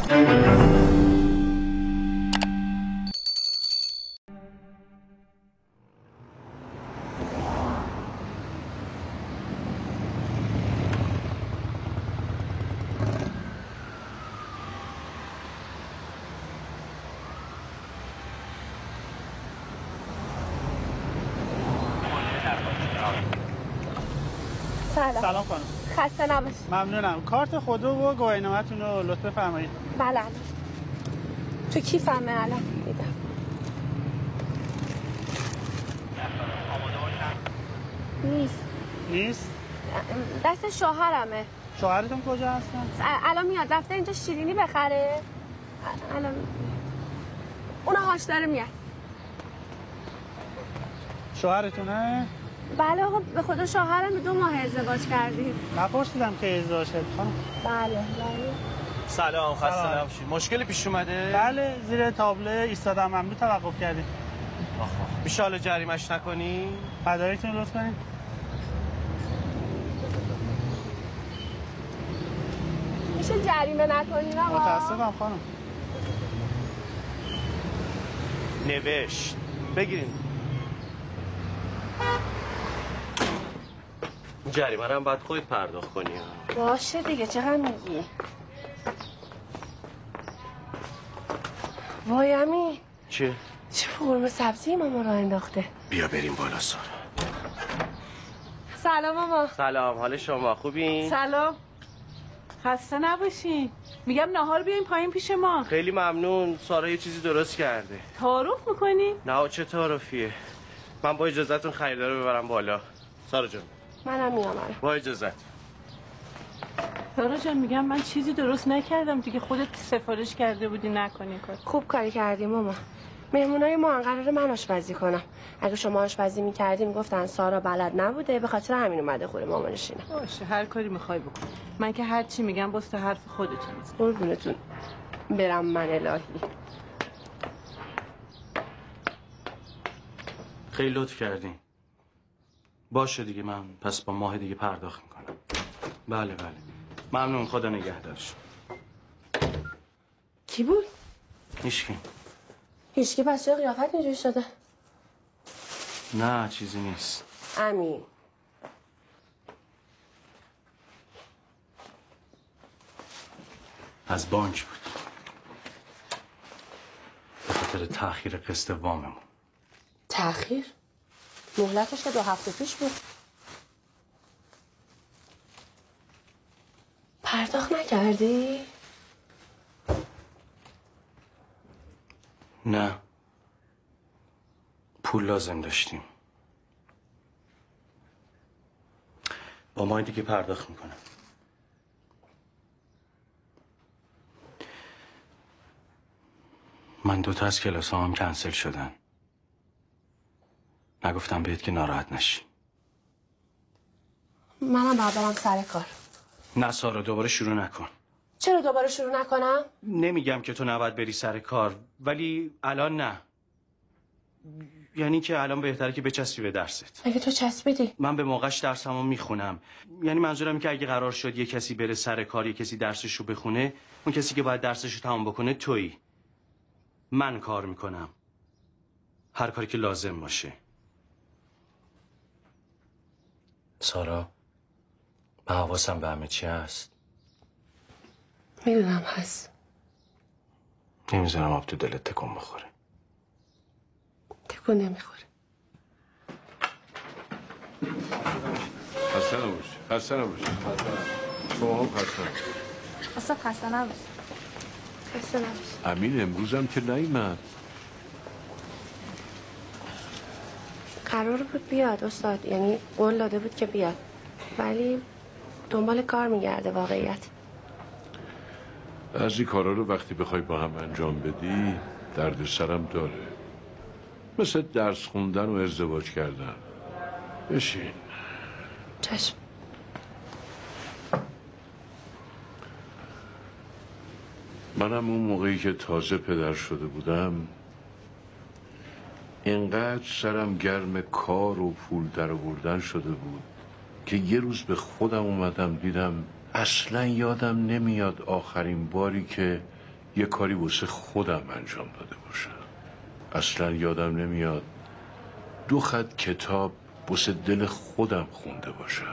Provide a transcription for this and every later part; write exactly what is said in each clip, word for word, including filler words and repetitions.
سلام. سلام خانم. خسته نباش. ممنونم. کارت خودرو و گواهینامه‌تون رو لطف بفرمایید. بله. تو کیفمه الان دیدم. نیست. نیست؟ دست شوهرمه. شوهرتون کجا هستن؟ الان میاد. رفته اینجا شیرینی بخره. الان اونو هاش داره میاد. شوهرتونه؟ بله آقا به خدا شوهرم دو ماه ازدواج کردیم. نپرسیدم که ازدواج شد خانم. بله بله. سلام خسته نباشید. مشکلی پیش اومده؟ بله زیر تابلو ایستادم ممنوع توقف کردیم. آخ میشه حالا جریمش نکنی؟ مدارکتون رو لطف کنید. میشه جریمه نکنین آقا؟ متاسفم خانم. نوشت بگیرین. جریمه رو هم باید خودت پرداخت کنی. باشه دیگه چقدر میگی؟ وای امی چه؟ چه قرمه سبزی ماما رو انداخته. بیا بریم بالا سارا. سلام ماما. سلام حال شما خوبین؟ سلام. خسته نباشین. میگم نهار بیاین پایین پیش ما. خیلی ممنون. سارا یه چیزی درست کرده. تعارف میکنی؟ نه چه تعارفیه. من با اجازهتون خریدار رو ببرم بالا. سارا جان منم میام. با اجازت. سارا جان میگم من چیزی درست نکردم دیگه، خودت سفارش کرده بودی نکنی کار. خوب کاری کردی ماما. مهمونای ما قراره من آشپزی کنم. اگه شما آشپزی میکردین گفتن سارا بلد نبوده، به خاطر همین اومده خوره مامانشینه. باشه هر کاری میخوای بکن. من که هر چی میگم باز تا حرف خودتون میزنم. قربونتون برم من الهی. خیلی لطف کردین. باشه دیگه من پس با ماه دیگه پرداخت میکنم. بله بله ممنون. خدا نگهدارش. کی بود؟ هیچکی. هیچکی. پس چرا قیافت اینجوری شده؟ نه چیزی نیست. امین از بانک بود به خاطر تأخیر قسط واممون. تأخیر؟ مهلتش که دو هفته پیش بود. پرداخت نکردی؟ نه پول لازم داشتیم. با ماه دیگه پرداخت میکنم. من دوتا از کلاس هم کنسل شدن. نگفتم بهت که ناراحت نشی. منم باید برم سر کار. نه سارا دوباره شروع نکن. چرا دوباره شروع نکنم؟ نمیگم که تو نباید بری سر کار ولی الان نه. یعنی که الان بهتره که بچسبی به درست. اگه تو چسبیدی من به موقعش درسمو میخونم. یعنی منظورم که اگه قرار شد یه کسی بره سر کار یه کسی درسشو بخونه، اون کسی که باید درسشو تمام بکنه تویی. من کار میکنم هر کاری که لازم باشه. سارا من حواسم به همه چی هست. میدونم هست. نمیذارم آب تو دلت تکون بخوره. تکون نمیخوره. خسته نباشی. خسته نباشی. شما هم خسته نباشی. اصلا خسته نباشی. خسته نباشی. امین امروز هم که نیومد. قرار بود بیاد استاد، یعنی قول داده بود که بیاد ولی دنبال کار میگرده. واقعیت بعضی کارا رو وقتی بخوای با هم انجام بدی درد سرم داره، مثل درس خوندن و ازدواج کردن. بشین. چشم. منم اون موقعی که تازه پدر شده بودم اینقدر سرم گرم کار و پول در آوردن شده بود که یه روز به خودم اومدم دیدم اصلا یادم نمیاد آخرین باری که یه کاری واسه خودم انجام داده باشم. اصلا یادم نمیاد دو خط کتاب واسه دل خودم خونده باشم.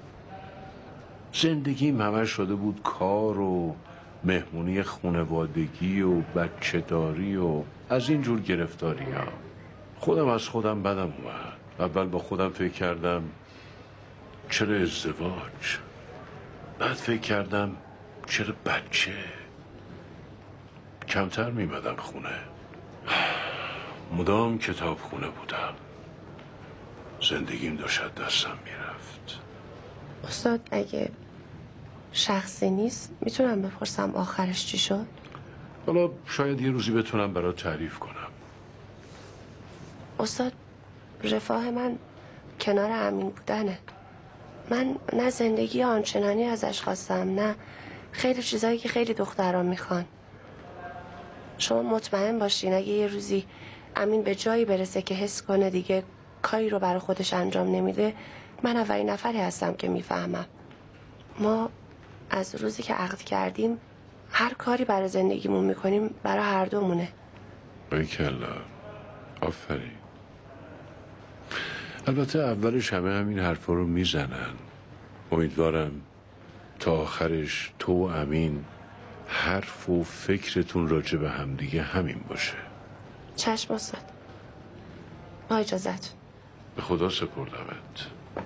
زندگیم همه شده بود کار و مهمونی خونوادگی و بچه داری و از این جور گرفتاری ها. خودم از خودم بدم اومد. اول با خودم فکر کردم چرا ازدواج؟ بعد فکر کردم چرا بچه؟ کمتر میمدم خونه. مدام کتاب خونه بودم. زندگیم داشت دستم میرفت. استاد اگه شخصی نیست میتونم بپرسم آخرش چی شد؟ حالا شاید یه روزی بتونم برات تعریف کنم. استاد رفاه من کنار امین بودنه. من نه زندگی آنچنانی ازش خواستم نه خیلی چیزایی که خیلی دختران میخوان. شما مطمئن باشین اگه یه روزی امین به جایی برسه که حس کنه دیگه کاری رو برای خودش انجام نمیده، من اولین نفری هستم که میفهمم. ما از روزی که عقد کردیم هر کاری برای زندگیمون میکنیم برای هر دومونه. باریکلا، آفرین. البته اولش همه همین حرفا رو میزنن. امیدوارم تا آخرش تو و امین حرف و فکرتون راجع به همدیگه همین باشه. چشم استاد. با اجازت. به خدا سپردمت.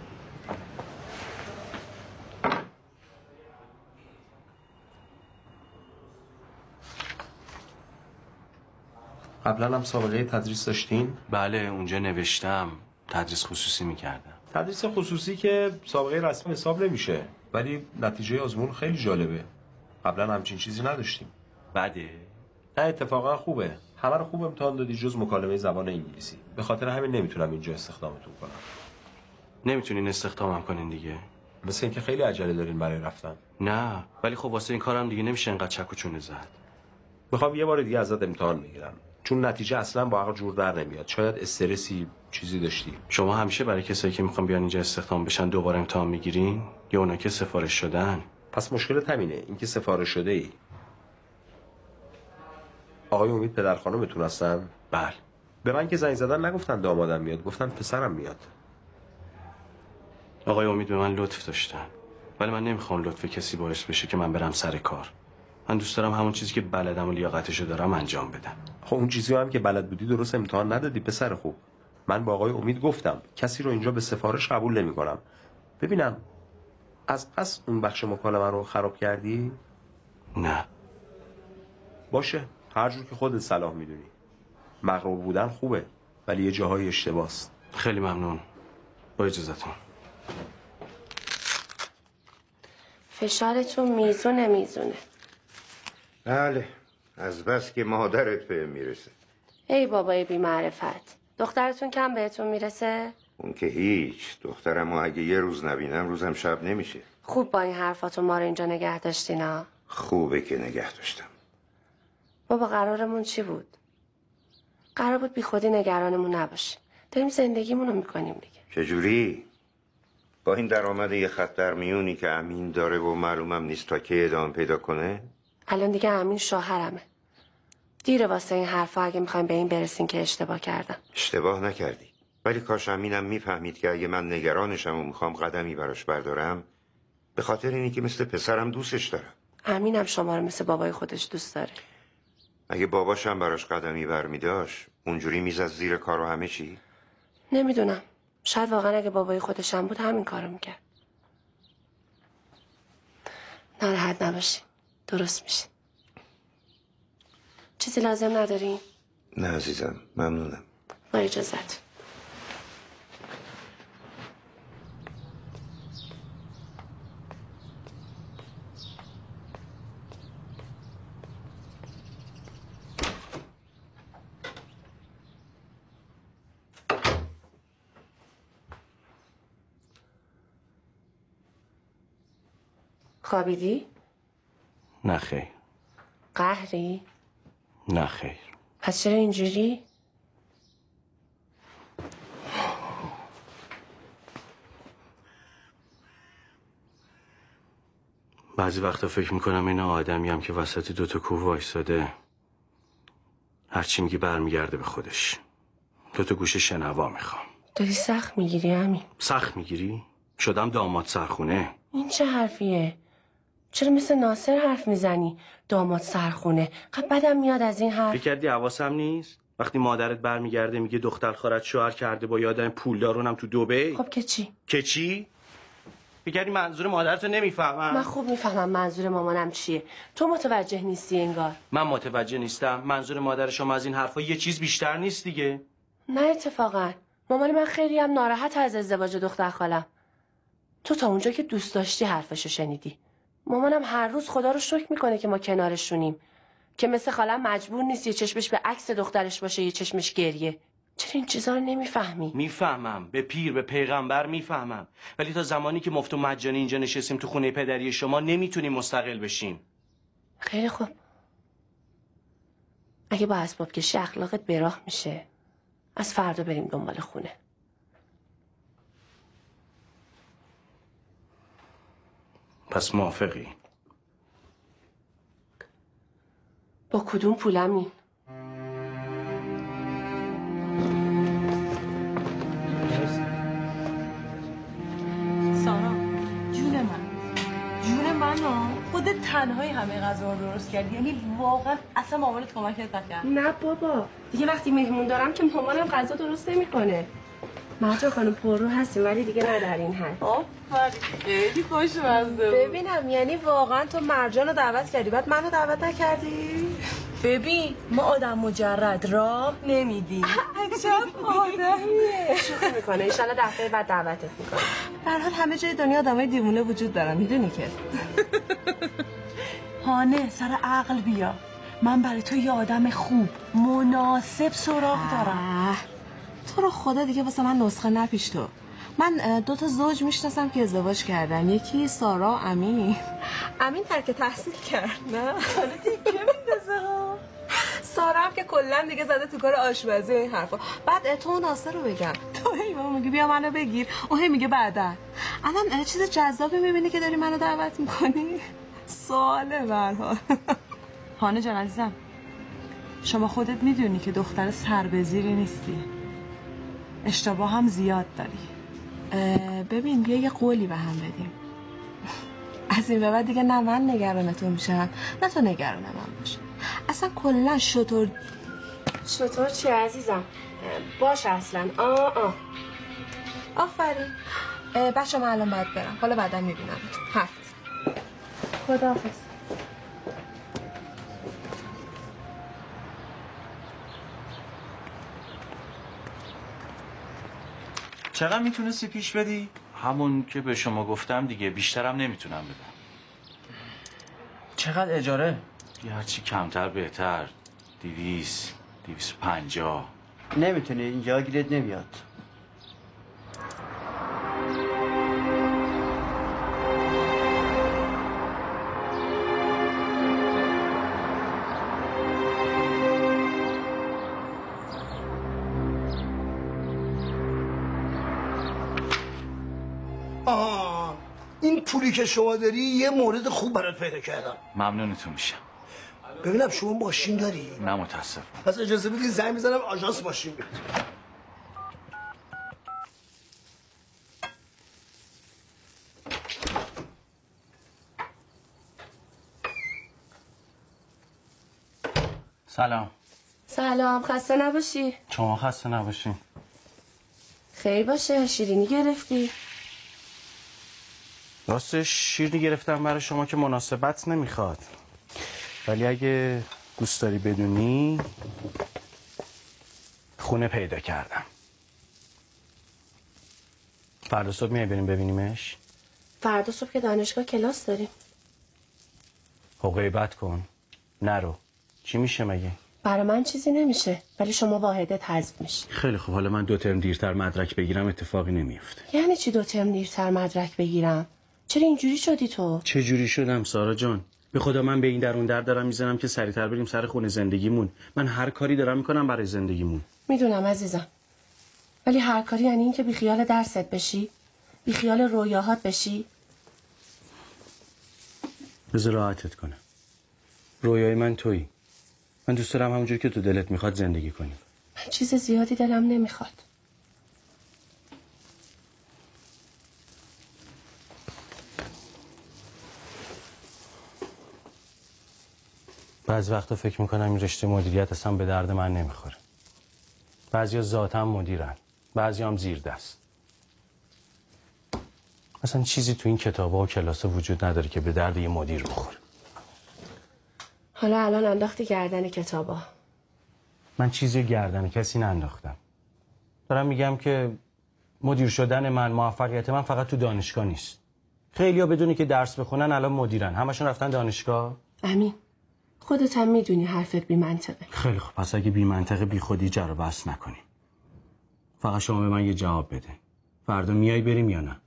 قبلا هم سابقه تدریس داشتین؟ بله اونجا نوشتم تدریس خصوصی میکردم. تدریس خصوصی که سابقه رسمی حساب نمیشه، ولی نتیجه آزمون خیلی جالبه. قبلا همچین چیزی نداشتیم. بده؟ نه اتفاقا خوبه. همه رو خوب امتحان دادی جز مکالمه زبان انگلیسی. به خاطر همین نمیتونم اینجا استخدامتون کنم. نمیتونین استخدامم کنین دیگه؟ مثل اینکه خیلی عجله دارین برای رفتن. نه ولی خب واسه این کارم دیگه نمیشه اینقدر چک و چونه زد. میخوام یه بار دیگه ازت امتحان بگیرم، چون نتیجه اصلا با عقل جور در نمیاد. شاید استرسی چیزی داشتی. شما همیشه برای کسایی که میخوان بیان اینجا استخدام بشن دوباره امتحان میگیرین یا اونا که سفارش شدن؟ پس مشکلت همینه، اینکه سفارش شده ای. آقای امید پدر خانمتون هستن؟ بله. به من که زنگ زدن نگفتن دامادم میاد، گفتن پسرم میاد. آقای امید به من لطف داشتن، ولی من نمیخوام لطف کسی باعث بشه که من برم سر کار. من دوست دارم همون چیزی که بلدم و لیاقتشو دارم انجام بدم. خب اون چیزی هم که بلد بودی درست امتحان ندادی پسر خوب. من با آقای امید گفتم کسی رو اینجا به سفارش قبول نمی‌کنم. ببینم از قصد اون بخش مکالمه رو خراب کردی؟ نه. باشه، هر جور که خودت صلاح میدونی. مغرور بودن خوبه، ولی یه جاهای اشتباهست. خیلی ممنون. با اجازهتون. فشارتون میزونه میزونه. بله، از بس که مادرت بهم میرسه. ای بابای بی معرفت، دخترتون کم بهتون میرسه؟ اون که هیچ. دخترمو اگه یه روز نبینم روزم شب نمیشه. خوب با این حرفاتون ما رو اینجا نگه داشتین ها. خوبه که نگه داشتم. بابا قرارمون چی بود؟ قرار بود بی خودی نگرانمون نباشیم. داریم زندگیمون رو میکنیم دیگه. چجوری؟ با این درآمد یه خط در میونی که امین داره و معلومم نیست تا که ادامه پیدا کنه؟ الان دیگه امین شوهرمه. دیره واسه این حرفا اگه میخوایم به این برسیم که اشتباه کردم. اشتباه نکردی. ولی کاش امینم میفهمید که اگه من نگرانشم و میخوام قدمی براش بردارم به خاطر اینی که مثل پسرم دوستش دارم. امینم شما رو مثل بابای خودش دوست داره. اگه باباشم براش قدمی برمیداشت اونجوری میزد زیر کار و همه چی؟ نمیدونم. شاید واقعا اگه بابای خودشم بود همین کارو میکرد. ناراحت نباشی. درست میشه. چیزی لازم نداری؟ نه عزیزم، ممنونم. با اجازت. خوابیدی؟ نه خیر. قهری؟ نه خیر. پس چرا اینجوری؟ بعضی وقتا فکر میکنم این آدمی هم که وسط دوتا کوه وایساده هرچی میگی برمیگرده به خودش. دوتا گوشه شنوا میخوام. داری سخت میگیری همین؟ سخت میگیری؟ شدم داماد سرخونه. این چه حرفیه؟ چرا مثل ناصر حرف میزنی؟ داماد سرخونه. خب بدم میاد از این حرف. فکر کردی حواسم نیست؟ وقتی مادرت برمیگرده میگه دختر خالت شوهر کرده با یادم پولدارونم تو دبی. خب که چی؟ که چی؟ فکر کردی منظور مادرتو نمیفهمم؟ من خوب میفهمم منظور مامانم چیه. تو متوجه نیستی انگار. من متوجه نیستم. منظور مادر شما از این حرفا یه چیز بیشتر نیست دیگه. نه اتفاقا مامان من خیلی هم ناراحت از ازدواج دختر خالم. تو تا اونجا که دوست داشتی حرفشو شنیدی. مامانم هر روز خدا رو شکر میکنه که ما کنارشونیم، که مثل خالم مجبور نیست یه چشمش به عکس دخترش باشه یه چشمش گریه. چرا این چیزا رو نمیفهمی؟ میفهمم، به پیر به پیغمبر میفهمم، ولی تا زمانی که مفت و مجانی اینجا نشستیم تو خونه پدری شما نمیتونیم مستقل بشیم. خیلی خوب. اگه با اسباب کشی اخلاقت براه میشه، از فردا بریم دنبال خونه. پس موافقی؟ با کدوم پولمی؟ سارا جون من جون من ها خودت تنهایی همه غذا رو درست کردی، یعنی واقعا اصلا مامانت کمکت نکرد؟ نه بابا، دیگه وقتی مهمون دارم که مامانم غذا درست نمیکنه. مرجان خانم پررو هستیم ولی دیگه نه در این حد. آفرین خیلی خوشمزه بود. ببینم یعنی واقعا تو مرجان رو دعوت کردی بعد منو دعوت نکردی؟ ببین ما آدم مجرد راه نمیدیم. عجب آدمیه. شوخی میکنه، انشالله دفعه بعد دعوتت میکنه. به هر حال همه جای دنیا آدمای دیوونه وجود دارن، میدونی که. هانه سر عقل بیا، من برای تو یه آدم خوب مناسب سراغ دارم. تو رو خدا دیگه واسه من نسخه نپیش تو. من دو تا زوج میشناسم که ازدواج کردن، یکی سارا و امین. امین ترک تحصیل کرد نه؟ حالا دیگه میندازه ها. سارا هم که کلا دیگه زده تو کار آشپزی و این حرفا. بعد تو و ناصر رو بگم. تو هی ما میگی بیا منو بگیر، او هی میگه بعدا. الان چیز جذابی میبینی که داری منو دعوت میکنی؟ سواله به هر حال. هانه جان عزیزم، شما خودت میدونی که دختر سربزیری نیستی، اشتباه هم زیاد داری. ببین بیا یه قولی به هم بدیم. از این به بعد دیگه نه من نگرانتون میشم نه تو نگران من باشه. اصلا کلا شطور شطور چی عزیزم؟ باش اصلا. آه آه آفرین. بچه من الان باید برم، حالا بعدا میبینم. حرف خداحافظ. چقدر میتونستی پیش بدی؟ همون که به شما گفتم دیگه، بیشترم نمیتونم بدم. چقدر اجاره؟ یه هرچی کمتر بهتر. دیویس دیویس و پنجاه. نمیتونی، اینجا گیرت نمیاد. آه این پولی که شما داری یه مورد خوب برات پیدا کردم. ممنونتون میشم. ببینم شما ماشین داری؟ نه متاسفم. پس اجازه بدین زنگ میزنم آژانس ماشین بیاد. سلام. سلام، خسته نباشی. شما خسته نباشین. خیر باشه، شیرینی گرفتی؟ راستش شیرینی گرفتم برای شما که مناسبت نمیخواد، ولی اگه دوست داری بدونی خونه پیدا کردم. فردا صبح میای بریم ببینیمش؟ فردا صبح که دانشگاه کلاس داریم. غیبت کن، نرو. چی میشه مگه؟ برای من چیزی نمیشه، ولی شما واحدت حذف میشه. خیلی خب، حالا من دو ترم دیرتر مدرک بگیرم اتفاقی نمیفته. یعنی چی دو ترم دیرتر مدرک بگیرم؟ چرا اینجوری شدی تو؟ چه جوری شدم سارا جان؟ به خدا من به این درون در دارم میزنم که سریعتر بریم سر خونه زندگیمون. من هر کاری دارم میکنم برای زندگیمون. میدونم عزیزم، ولی هر کاری یعنی این که بی خیال درست بشی، بی خیال رویاهات بشی. بذار راحتت کنم. رویای من تویی. من دوست دارم همونجور که تو دلت میخواد زندگی کنیم. من چیز زیادی دلم نمیخواد. بعضی وقتا فکر میکنم این رشته مدیریت اصلا به درد من نمیخوره. بعضیا ذاتاً مدیرن، بعضی هم زیر دست. اصلا چیزی تو این کتابا و کلاسا وجود نداره که به درد یه مدیر بخوره. حالا الان انداختی گردن کتابا. من چیزی گردن کسی ننداختم. دارم میگم که مدیر شدن من، موفقیت من فقط تو دانشگاه نیست. خیلیا بدونی که درس بخونن الان مدیرن، همشون رفتن دانشگاه. امین، خودت هم میدونی حرفت بی منطقه. خیلی خوب، پس اگه بی منطقه بی خودی جر و بحث نکنی. فقط شما به من یه جواب بده. فردا میای بریم یا نه؟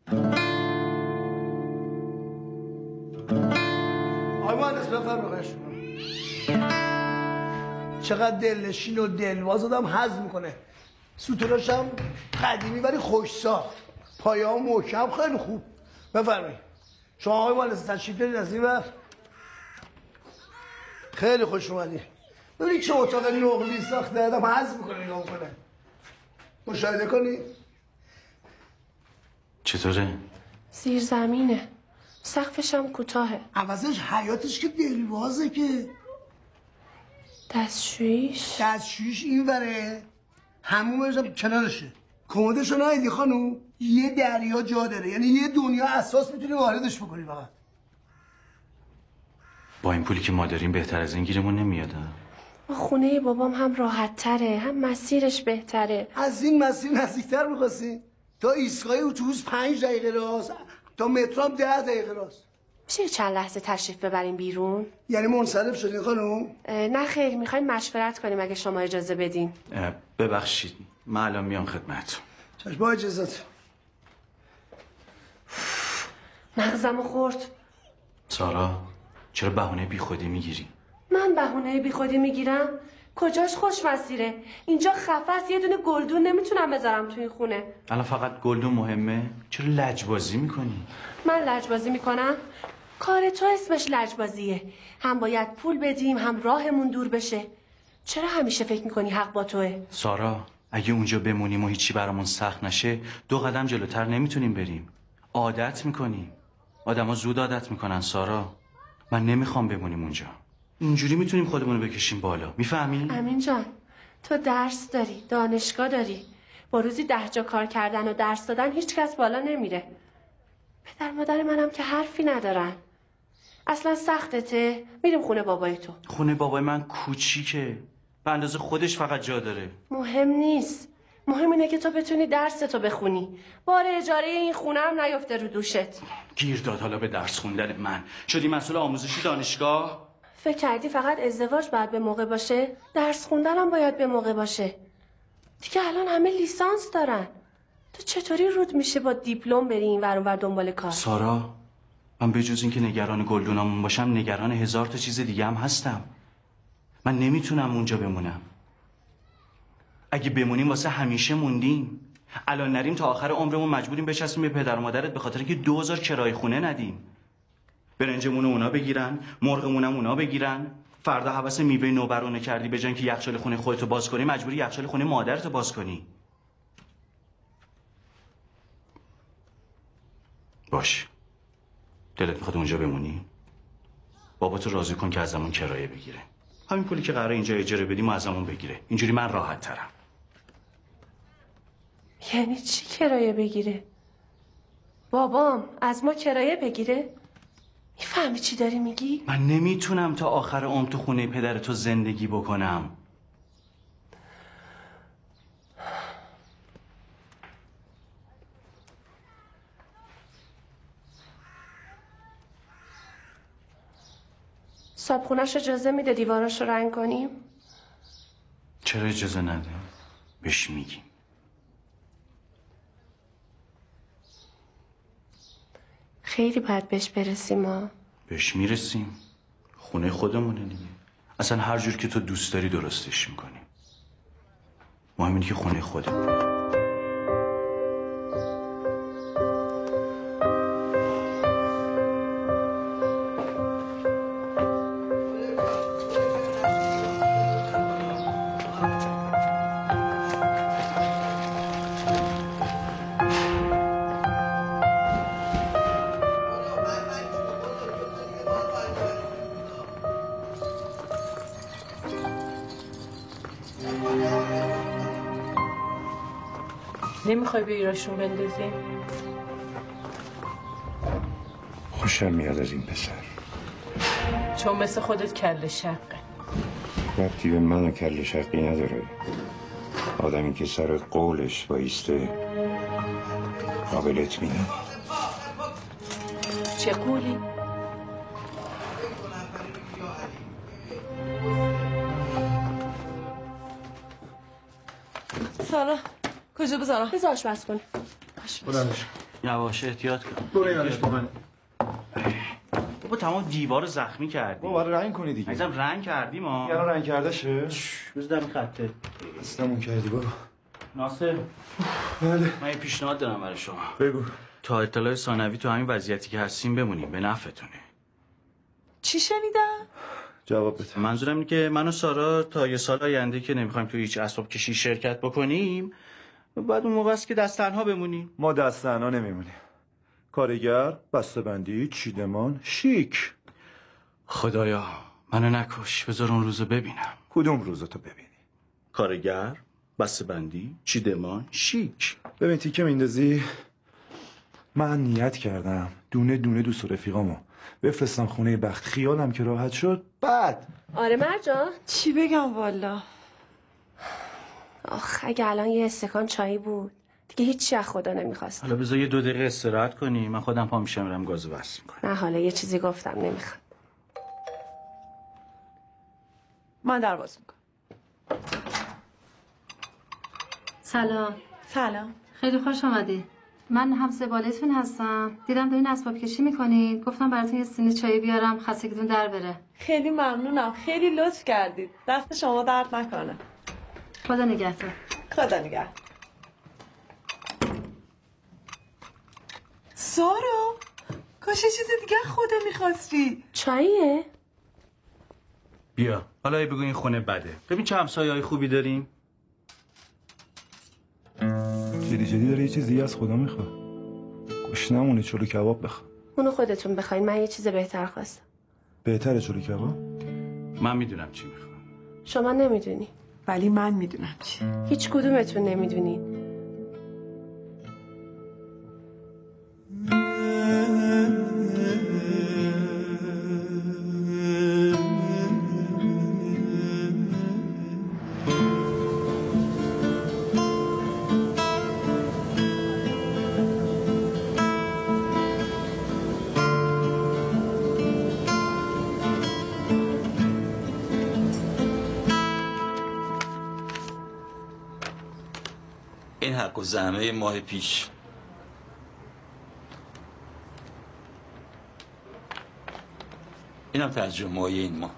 آقای مهندس بفرمایید. چقدر دلنشین و دلواز آدم حظ میکنه. سوتراش هم قدیمی ولی خوش ساخت. پایه ها محکم، خیلی خوب. بفرمایید. شما آقای مهندس تشریف دارید از این ور؟ خیلی خوش اومدی. ببینید چه اتاق نقلی ساخته، آدم حظ میکنه نگاه کنه. مشاهده کنی؟ چطوره؟ زیر زمینه. سقفش هم کوتاهه. عوضش حیاتش که دلوازه که. دستشویش؟ دستشویش این وره، حمومش هم کنارشه. کمدشو ندیدی خانوم؟ یه دریا جا داره، یعنی یه دنیا اساس میتونی واردش بکنی فقط. با این پولی که ما داریم بهتر از این گیرمون نمیاد. خونه بابام هم راحت تره، هم مسیرش بهتره. از این مسیر نزدیکتر میخواستی؟ تا ایستگاه اتوبوس پنج دقیقه راست، تا مترو هم ده دقیقه راست. میشه چند لحظه تشریف ببریم بیرون؟ یعنی منصرف شدین خانم؟ نه خیر، میخوایم مشورت کنیم اگه شما اجازه بدین. ببخشید، من الان میام خدمتتون. چشم، با اجازت. مغزمو خورد. سارا، چرا بهونه بی خودی میگیری؟ من بهونه بی خودی میگیرم؟ کجاش خوش مسیره؟ اینجا خفاست، یه دونه گلدون نمیتونم بذارم تو این خونه. الان فقط گلدون مهمه؟ چرا لجبازی میکنی؟ من لجبازی میکنم؟ کار تو اسمش لجبازیه. هم باید پول بدیم، هم راهمون دور بشه. چرا همیشه فکر میکنی حق با توه؟ سارا، اگه اونجا بمونیم و هیچی برامون سخت نشه، دو قدم جلوتر نمیتونیم بریم. عادت میکنیم. آدما زود عادت میکنن سارا. من نمیخوام بمونیم اونجا. اینجوری میتونیم خودمون رو بکشیم بالا. میفهمی؟ امین جان، تو درس داری، دانشگاه داری. با روزی ده جا کار کردن و درس دادن هیچ کس بالا نمیره. پدر مادر منم که حرفی ندارن. اصلا سختته؟ میریم خونه بابای تو. خونه بابای من کوچیکه. به اندازه خودش فقط جا داره. مهم نیست. مهم اینه که تو بتونی درستو بخونی. بار اجاره این خونه هم نیفته رو دوشت. گیر داد حالا به درس خوندن من. شدی مسئول آموزشی دانشگاه؟ فکر کردی فقط ازدواج باید به موقع باشه؟ درس خوندن هم باید به موقع باشه. دیگه الان همه لیسانس دارن. تو چطوری رود میشه با دیپلم بری این ور اون ور دنبال کار؟ سارا، من به جز اینکه نگران گلدونامون باشم نگران هزار تا چیز دیگه هم هستم. من نمیتونم اونجا بمونم. اگه بمونیم واسه همیشه موندیم. الان نریم تا آخر عمرمون مجبوریم بچسبیم به پدر و مادرت به خاطر اینکه دو هزار کرایه خونه ندیم. برنجمون اونا بگیرن، مرغمونم اونا بگیرن. فردا حواس میوه نوبرونه کردی به جای اینکه یخچال خونه خودتو باز کنی، مجبوری یخچال خونه مادرتو باز کنی. باش. دلت میخواد اونجا بمونی؟ باباتو راضی کن که ازمون کرایه بگیره. همین پولی که قراره اینجا اجاره بدیم و ازمون بگیره. اینجوری من راحت ترم. یعنی چی کرایه بگیره؟ بابام از ما کرایه بگیره؟ میفهمی چی داری میگی؟ من نمیتونم تا آخر عمر تو خونه پدرتو زندگی بکنم. صابخونه‌ش اجازه میده دیواراش رو رنگ کنیم؟ چرا اجازه نده؟ بهش میگیم. خیلی باید بهش برسیم ما. بهش میرسیم. خونه خودمونه دیگه. اصلا هر جور که تو دوست داری درستش میکنیم. مهم اینه که خونه خودمونه. نمیخوای به ایراشون بندازی؟ خوشم میاد از این پسر، چون مثل خودت کله شقه. ربطی به من و کله شقی نداره. آدمی که سر قولش بایسته قابل اطمینان. چه قولی؟ سارا کجا بذارم؟ بذار آشپز کن. بلندش یواش احتیاط کن. برو اینالش بکنه. بابا تمام دیوار زخمی کردی. بابا رنگ کنی دیگه. عزیزم رنگ کردیم ها. یارو رنگ کرده شه. بذار دم خطه. استمون کردی بابا. ناصر. بله. من یه پیشنهاد دارم برای شما. بگو. تا اطلاع ثانوی تو همین وضعیتی که هستیم بمونیم، به نفعتونه. چی شنیدم؟ جواب بده. منظورم اینه که من و سارا تا یه سال آینده که نمیخوایم تو هیچ اسباب کشی شرکت بکنیم، بعد اون موقع است که دست تنها بمونیم. ما دست تنها نمیمونیم. کارگر، بسته‌بندی، چیدمان، شیک. خدایا منو نکش، بذار اون روزو ببینم. کدوم روزو ببینی؟ کارگر، بسته‌بندی، چیدمان، شیک. ببین تیکه میندازی. من نیت کردم دونه دونه دوست و رفیقامو بفرستم خونه بخت. خیالم که راحت شد. بعد آره مرجان، چی بگم والا؟ آخ اگه الان یه استکان چایی بود دیگه هیچی از خدا نمیخواست. حالا بذار یه دو دقیقه استراحت کنی، من خودم پا میشم میرم گازو بس میکنم. نه حالا یه چیزی گفتم نمیخوام. من در باز میکنم. سلام. سلام. خیلی خوش آمدی. من همسایه بالایتون هستم. دیدم دارین اسباب کشی میکنید. گفتم براتون یه سینی چای بیارم خستگیتون در بره. خیلی ممنونم. خیلی لطف کردید. دست شما درد نکنه. خدا نگهدار. خدا نگه. سارا کاش یه چیز دیگه خدا میخواستی. چاییه؟ بیا حالا ای بگو این خونه بده. ببین چه همسایه‌های خوبی داریم. جدی جدی داره یه چیز دیگه از خدا میخواد. گوش نمونه چلو کباب بخوا. اونو خودتون بخواین، من یه چیز بهتر خواستم. بهتره چلو کباب؟ من میدونم چی میخوام. شما نمیدونی. ولی من میدونم چی. هیچ کدومتون نمیدونی. این حق و زحمه ماه پیش. اینم ترجمه های این ماه.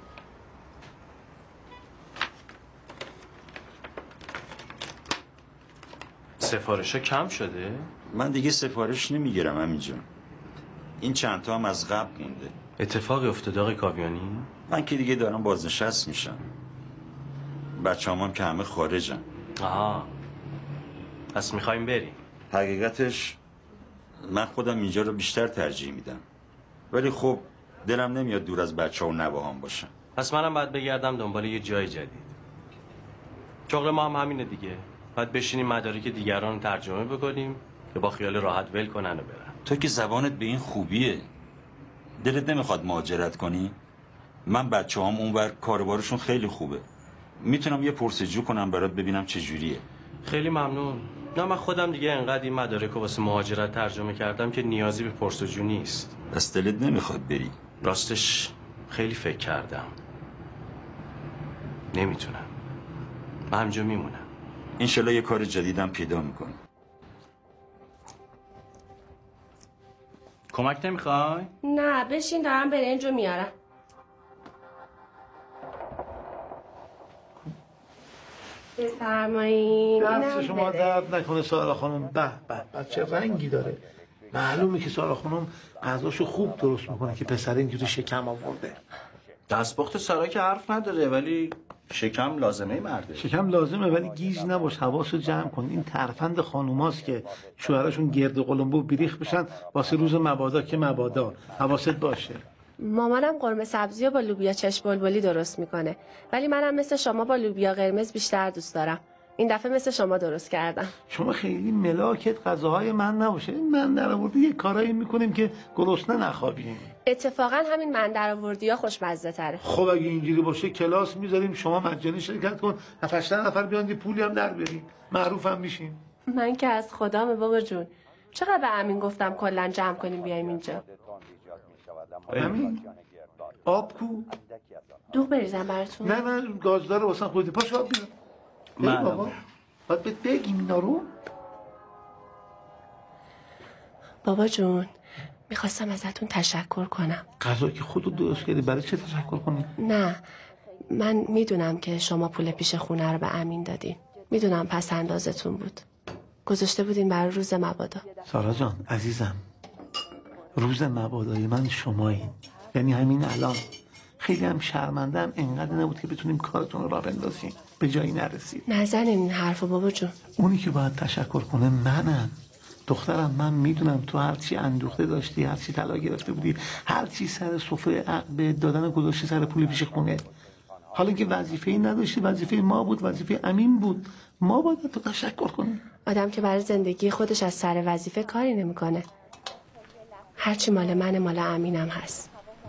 سفارش ها کم شده؟ من دیگه سفارش نمیگیرم همینجا. این چند تا هم از قبل مونده. اتفاقی افتاده آقای کاویانی؟ من که دیگه دارم بازنشست میشم. بچه هم, هم که همه خارجن. آها پس میخوایم بریم. حقیقتش من خودم اینجا رو بیشتر ترجیح میدم، ولی خب دلم نمیاد دور از بچه ها و نواهام باشم. پس منم باید بگردم دنبال یه جای جدید. شغل ما هم همینه دیگه. باید بشینیم مدارک دیگران رو ترجمه بکنیم که با خیال راحت ول کنن و برن. تو که زبانت به این خوبیه، دلت نمیخواد مهاجرت کنی؟ من بچه هم اونور کاربارشون خیلی خوبه، میتونم یه پرسجو کنم برات ببینم چه جوریه. خیلی ممنون. نه من خودم دیگه انقدر این مدارک رو واسه مهاجرت ترجمه کردم که نیازی به پرسجو نیست. بس دلت نمیخواد بری؟ راستش خیلی فکر کردم، نمیتونم. من همجا میمونم. انشالله یه کار جدیدم پیدا میکنم. کمک نمیخوای؟ نه بشین دارم برنج رو میارم. بفرمایین. دست شما درد نکنه سارا خانم. به به بچه رنگی داره. معلومه که سارا خانم غذاشو خوب درست میکنه که پسر اینجوری شکم آورده. دستپخت سارا که حرف نداره، ولی شکم لازمه مرده. شکم لازمه ولی گیج نباش، حواسو جمع کن. این ترفند خانوماست که شوهرشون گرد قلمبو بیریخ بشن واسه روز مبادا که مبادا. حواست باشه. مامانم قرمه سبزی رو با لوبیا چشم بلبلی درست میکنه، ولی منم مثل شما با لوبیا قرمز بیشتر دوست دارم. این دفعه مثل شما درست کردم. شما خیلی ملاکت غذاهای من نباشه. من در آورده یه کارایی میکنیم که گرسنه نخوابیم. اتفاقا همین من در آوردی ها خوشمزه تره. خب اگه اینجوری باشه کلاس میذاریم شما مجانی شرکت کن، هفت نفر بیان یه پولی هم در بریم، معروف هم میشیم. من که از خدامه بابا جون. چقدر به امین گفتم کلا جمع کنیم بیایم اینجا. امین آب کو؟ دوغ بریزم براتون. نه نه گازدار واسه خودت. پاشو آب بیار. من بابا باید بهت بگیم اینا رو. بابا جون میخواستم ازتون تشکر کنم. غذا که خودت درست کردی، برای چه تشکر کنی؟ نه من میدونم که شما پول پیش خونه رو به امین دادین. میدونم پس اندازتون بود. گذاشته بودین برای روز مبادا. سارا جان عزیزم، روز مبادای من شمایین. یعنی همین الان. خیلی هم شرمنده هم انقدر نبود که بتونیم کارتون رو راه بندازیم، به جایی نرسید. نزنین این حرفو بابا جون. اونی که باید تشکر کنه منم. دخترم من میدونم تو هرچی اندوخته داشتی، هرچی طلا گرفته بودی، هرچی سر سفره عقب دادن گذاشتی سر پول پیش خونه. حالا که وظیفه‌ای نداشتی، وظیفه ما بود، وظیفه امین بود. ما باید تو تشکر کنیم. آدم که برای زندگی خودش از سر وظیفه کاری نمیکنه. هرچی مال من مال امینم هست.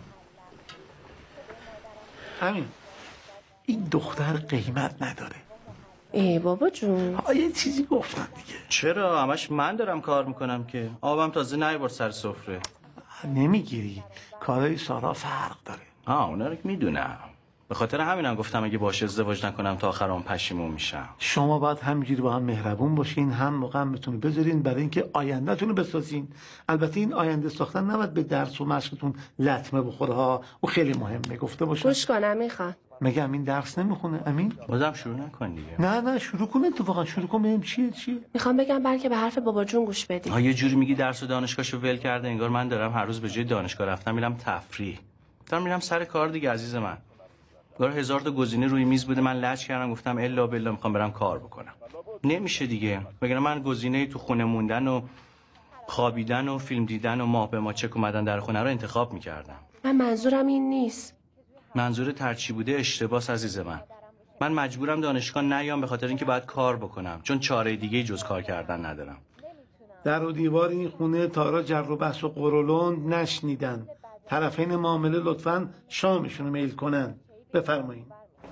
امین این دختر قیمت نداره. ای بابا جون یه چیزی گفتم دیگه. چرا همش من دارم کار میکنم که آبم تازه نیبرد سر سفره. نمیگیری کارهای سارا فرق داره. آه اونا رو میدونم. به خاطر همینم گفتم اگه باش ازدواج نکنم تا آخرام پشیمون میشم. شما باید همینجوری با هم مهربون باشین، هم موقعتون رو بذارین برای اینکه آیندهتون رو بسازین. البته این آینده ساختن نباید به درس و مشقتون لطمه بخوره ها. او خیلی مهمه گفته باشم. گوش کنم میخوام. مگه امین درس نمیخونه؟ امین بازم شروع نکن دیگه. نه نه شروع کن، اتفاقا شروع کن. ببینیم چیه چیه. میخوام بگم بلکه به حرف بابا جون گوش بدی. ها یه جوری میگی درس و دانشگاهشو ول کرده، انگار من دارم هر روز به جای دانشگاه رفتم میرم تفریح. دارم میرم سر کار دیگه عزیز من. گار هزار تا گزینه روی میز بوده، من لج کردم گفتم الا بالله میخوام برم کار بکنم. نمیشه دیگه. مگر من گزینه تو خونه موندن و خوابیدن و فیلم دیدن و ماه به ما چک اومدن در خونه رو انتخاب میکردم. من منظورم این نیست. منظور ترچی بوده اشتباس عزیز من. من مجبورم دانشگاه نیام به خاطر اینکه باید کار بکنم، چون چاره دیگه جز کار کردن ندارم. در و دیوار این خونه تارا جر و بحث و قرولون نشنیدن. طرفین معامله لطفاً شامشون رو میل کنن. بفرمایید.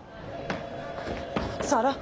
سارا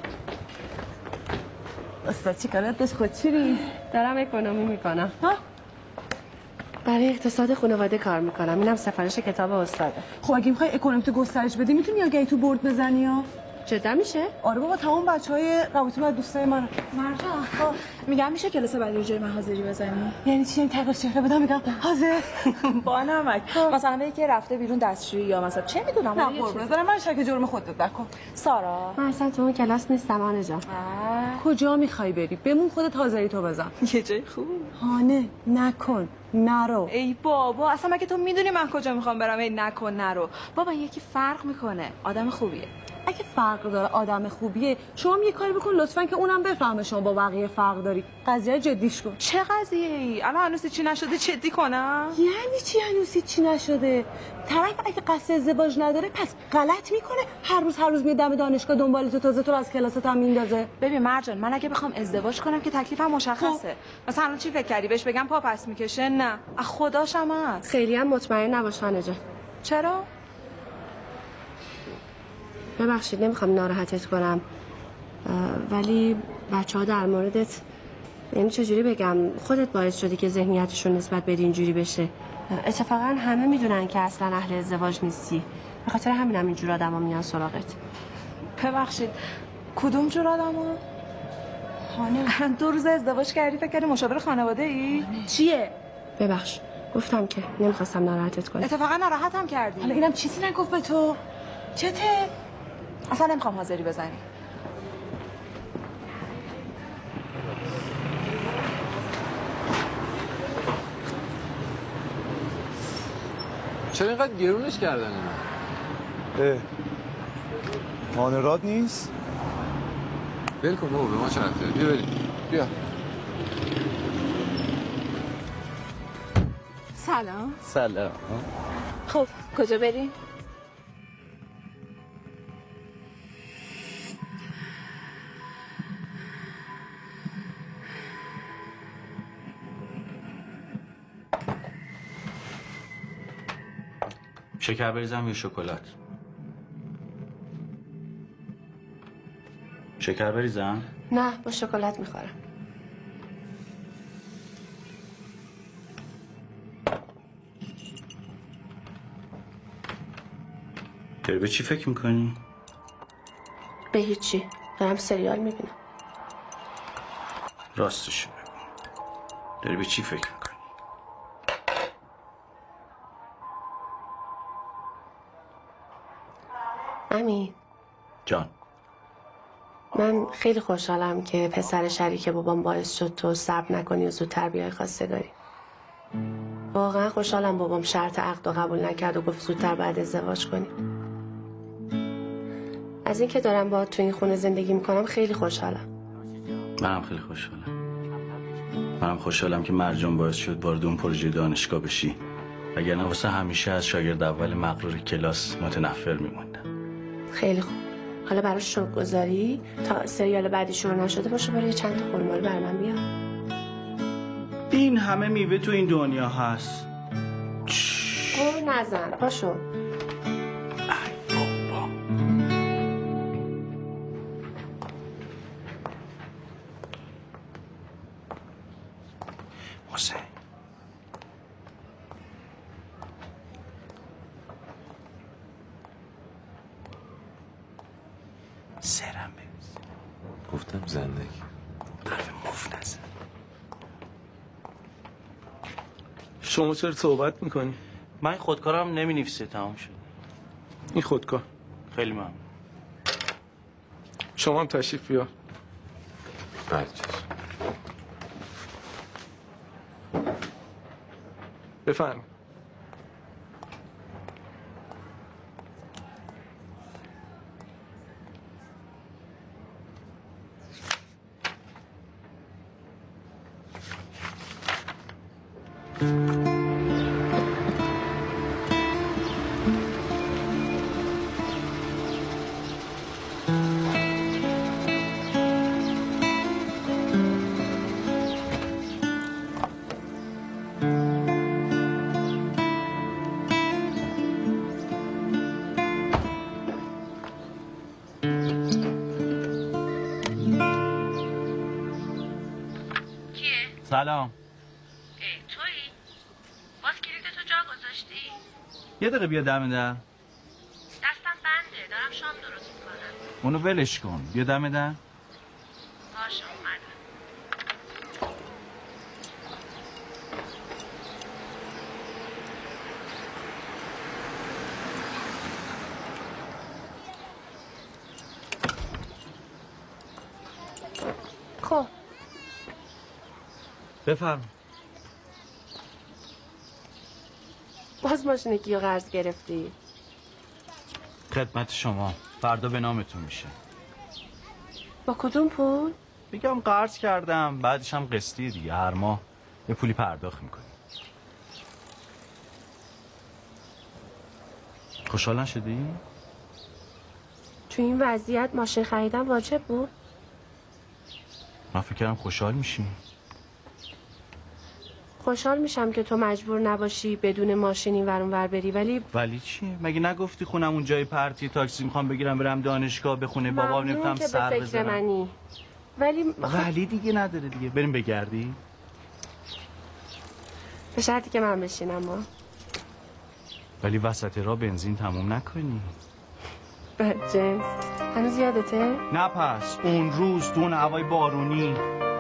استاد چی کارت داشت؟ خود چیری؟ دارم اکونومی میکنم. ها؟ برای اقتصاد خانواده کار میکنم. اینم سفارش کتاب استاده. خب اگه میخوای اکونومی تو گسترش بدی میتونی آگهی تو بورد بزنی یا؟ جدا میشه؟ آره بابا تمام بچهای رابطه با دوستای من. مرجان میگم میشه کلاس بعدی جای من حاضری بزنی؟ یعنی چی؟ تغییر چهره بدم میگم حاضر. با نمک. مثلا به یکی رفته بیرون دستشویی یا مثلا چه میدونم. نه قربونت برم من شک جرم خودت نکن. سارا من اصلا تو اون کلاس نیستم آنه جان. کجا میخوای بری؟ بمون خودت حاضری تو بزن. یه جای خوب. هانه نکن نرو. ای بابا اصلا مگه تو میدونی من کجا میخوام برم؟ ای نکن نرو. بابا یکی فرق میکنه. آدم خوبیه. اگه فرق داره آدم خوبیه شما هم یه کاری بکن لطفا که اونم بفهمه شما با بقیه فرق داری. قضیه جدیش کن. چه قضیه ای؟ الان هنوز چی نشده جدی کنم؟ یعنی چی هنوز چی نشده؟ طرف اگه قصد ازدواج نداره پس غلط میکنه. هر روز هر روز میاد دم دانشگاه دنبال تو، تازه تو از کلاست هم میندازه. ببین مرجان من اگه بخوام ازدواج کنم که تکلیفم مشخصه. مثلا الان چی فکر کردی بهش بگم پا پس میکشه؟ نه از خداشم هست. خیلی هم مطمئن نباش خانه جان. چرا؟ ببخشید نمیخوام ناراحتت کنم ولی بچه ها در موردت یعنی چجوری بگم خودت باعث شدی که ذهنیتشون نسبت به اینجوری بشه. اتفاقا همه میدونن که اصلا اهل ازدواج نیستی، به خاطر همین هم اینجور آدم ها میان سراغت. ببخشید کدوم جور آدم ها؟ خانه دو روز ازدواج کردی فکر کردی مشاور خانواده ای؟ چیه؟ ببخش گفتم که نمیخواستم ناراحتت کنم. اتفاقا ناراحتم کردی. حالا اینم چیزی نگفت به تو؟ چته؟ اصلا نمیخوام حاضری بزنی. چرا اینقدر گرونش کردن اینا؟ اه مانرات نیست؟ ول کن بابا به ما چه رفته؟ بیا بریم بیا. سلام. سلام. خب کجا بریم؟ شکر بریزم یا شکلات؟ شکر بریزم؟ نه با شکلات میخورم. داری به چی فکر میکنی؟ به هیچی، دارم سریال میبینم. راستشو بگو، داری به چی فکر میکنی؟ امین جان، من خیلی خوشحالم که پسر شریک بابام باعث شد تو صبر نکنی و زودتر بیای خواستگاری. واقعا خوشحالم بابام شرط عقد رو قبول نکرد و گفت زودتر بعد ازدواج کنی. از اینکه دارم با تو این خونه زندگی میکنم خیلی خوشحالم. منم خیلی خوشحالم. منم خوشحالم که مرجان باعث شد وارد اون پروژه دانشگاه بشی. وگرنه واسه همیشه از شاگرد اول مغرور کلاس متنفر میموندم. خیلی خوب. حالا براش شوق گذاری تا سریال بعدی شروع نشده باشه برای چند تا خورمال بر من بیار. این همه میوه تو این دنیا هست. او نزن پاشو. حسین سرم بریز. گفتم زندگی حرف مفت نزن. شما چرا صحبت میکنی؟ من خودکارم نمی نویسه تمام شد. این خودکار خیلی ممنون. شما هم تشریف بیار. بله. بفهم. سلام. ای تویی؟ باز کلیدتو جا گذاشتی؟ یه دقیقه بیا دم در. دستم بنده دارم شام درست میکنم. اونو ولش کن. بیا دم در. باشه اومدم. خب بفرم. باز ماشین کیو قرض گرفتی؟ خدمت شما. فردا به نامتون میشه. با کدوم پول؟ میگم قرض کردم، بعدش هم قسطی دیگه. هر ماه یه پولی پرداخت میکنی. خوشحال نشدی؟ تو این وضعیت ماشین خریدن واجب بود؟ من فکر کردم خوشحال میشی. خوشحال میشم که تو مجبور نباشی بدون ماشین این ور اون ور بری، ولی ولی چی؟ مگه نگفتی خونم اون جای پرتی تاکسی میخوام بگیرم برم دانشگاه بخونه بابام نمیتونم سر به فکر منی. ولی ولی دیگه نداره دیگه. بریم بگردی؟ به شرطی که من بشینم با. ولی وسط راه بنزین تموم نکنی. بد جنس. هنوز یادته؟ نه پس اون روز تو اون هوای بارونی.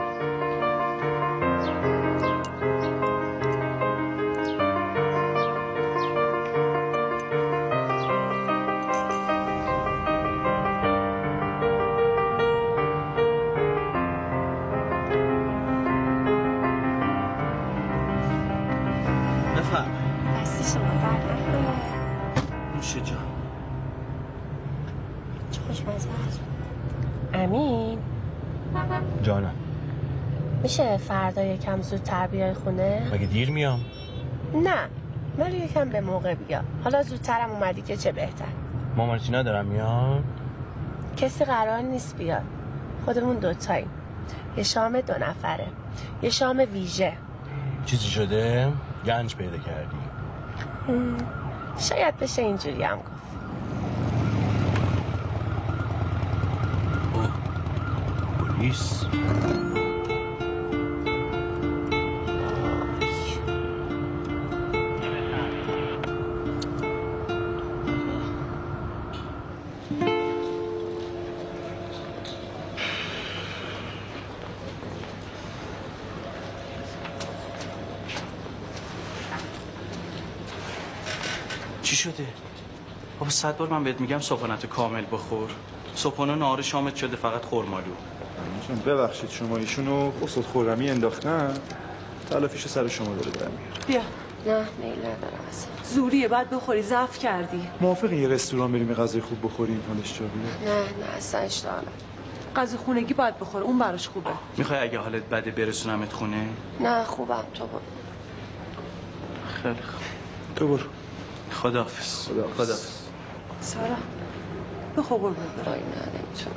دستی شما درد نکنه. نوشه جان. چه خوشمزه هست. امین جانم. میشه فردا یکم زودتر بیای خونه؟ مگه دیر میام؟ نه ولی یکم به موقع بیا. حالا زودترم اومدی که چه بهتر. مامانتینا دارم میان؟ کسی قرار نیست بیاد. خودمون دوتاییم. یه شام دو نفره. یه شام ویژه. چیزی شده؟ گنج پیدا کردی؟ شاید بشه اینجوری هم گفت. پلیس چی شده؟ بابا صد بار من بهت میگم صبحانه‌تو کامل بخور. صبحانه نهار شامت شده فقط خرمالو. چون ببخشید شما ایشونو خصوص خورمی انداختن، تلافیش سر شما داره در میاره. بیا. نه میل ندارم اصلا. زوریه بعد بخوری ضعف کردی. موافقی یه رستوران بریم یه غذای خوب بخوریم حالش جا بیاد؟ نه نه اصلا اشتها ندارم. غذا خونگی باید بخوره، اون براش خوبه. میخوای اگه حالت بده برسونمت خونه؟ نه خوبم تو برو. خیلی خوب. تو برو. خداحافظ. خداحافظ. سارا بخور برو برو. وای نه نمیتونم.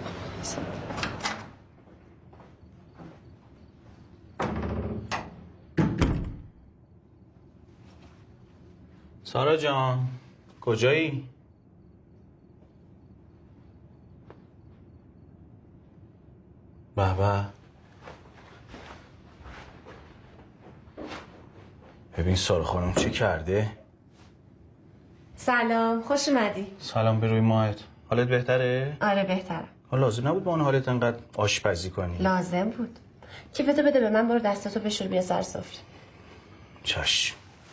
سارا جان کجایی؟ به به. ببین سارا خانم چی کرده؟ سلام خوش اومدی. سلام به روی ماهت. حالت بهتره؟ آره بهترم. حالا لازم نبود با اون حالت انقدر آشپزی کنی. لازم بود. کیفتو بده به من، برو دستاتو بشور بیا سر سفره. چشم.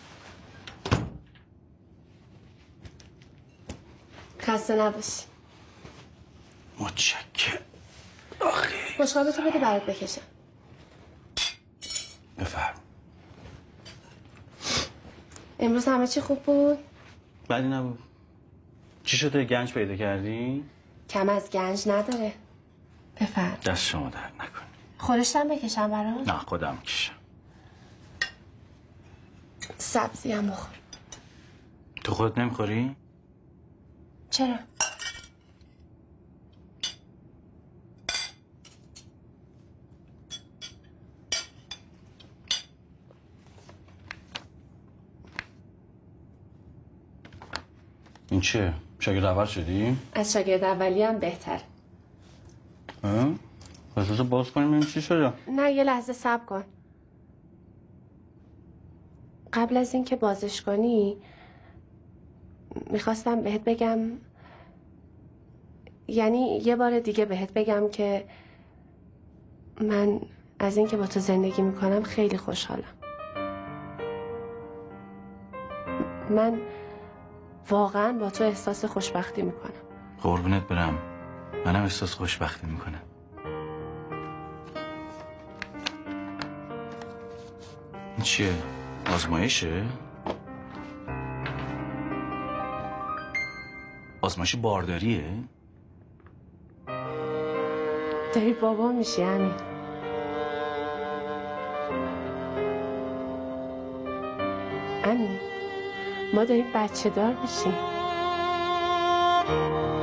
خسته نباشی. متشکرم. مشقابتو بده برات بکشم. بفرم. امروز همه چی خوب بود؟ بدی نبود. چی شده گنج پیدا کردی؟ کم از گنج نداره. بفرم. دست شما درد نکن. خورشتم بکشم برات؟ نه خودم کشم. سبزی هم بخور. تو خودت نمیخوری؟ چرا؟ این چیه؟ شاگرد اول شدی؟ از شاگرد اولی هم بهتر. ها؟ پس روزو باز کنیم ببینیم چی شده؟ نه یه لحظه صبر کن. قبل از اینکه بازش کنی میخواستم بهت بگم، یعنی یه بار دیگه بهت بگم که من از اینکه با تو زندگی میکنم خیلی خوشحالم. من واقعا با تو احساس خوشبختی میکنم. قربونت برم. منم احساس خوشبختی میکنم. این چیه؟ آزمایشه؟ آزمایش بارداریه؟ داری بابا میشی همین. امین ما داریم بچه دار میشیم.